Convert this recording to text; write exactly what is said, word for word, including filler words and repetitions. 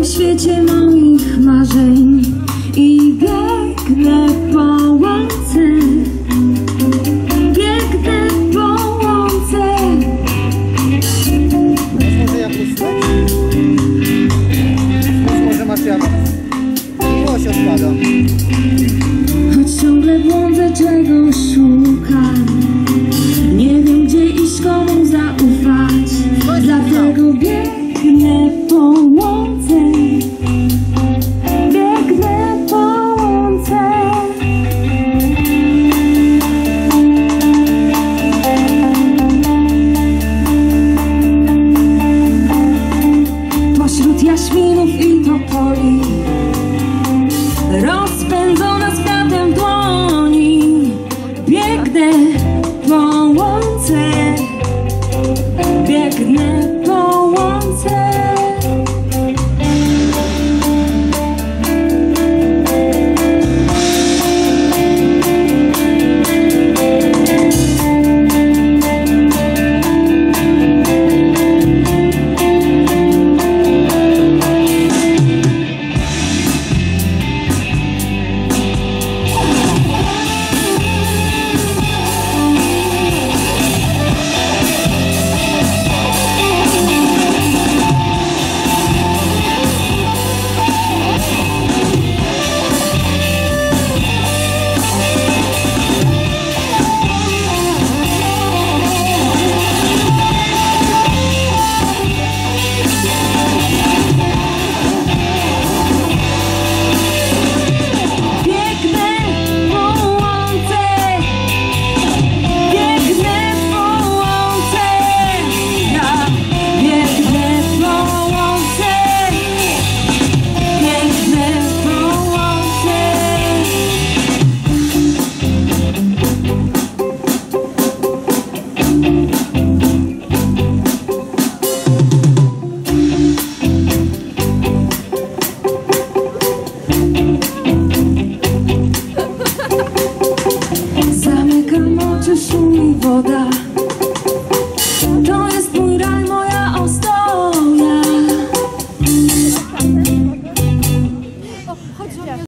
tym świecie moich marzeń i biegnę po łące, biegnę po łące. Może jak usłysz? Może masz jak? Miłość odpada. Choć ciągle błądzę, czegoś szukam, nie wiem gdzie iść, komu zaufać, dlatego biegnę po łące, biegnę po łące. Pośród jaśminów i topoli, rozpędzona z kwiatem w dłoni, biegnę po łące, biegnę po łące. Zamykam oczy, szumi woda,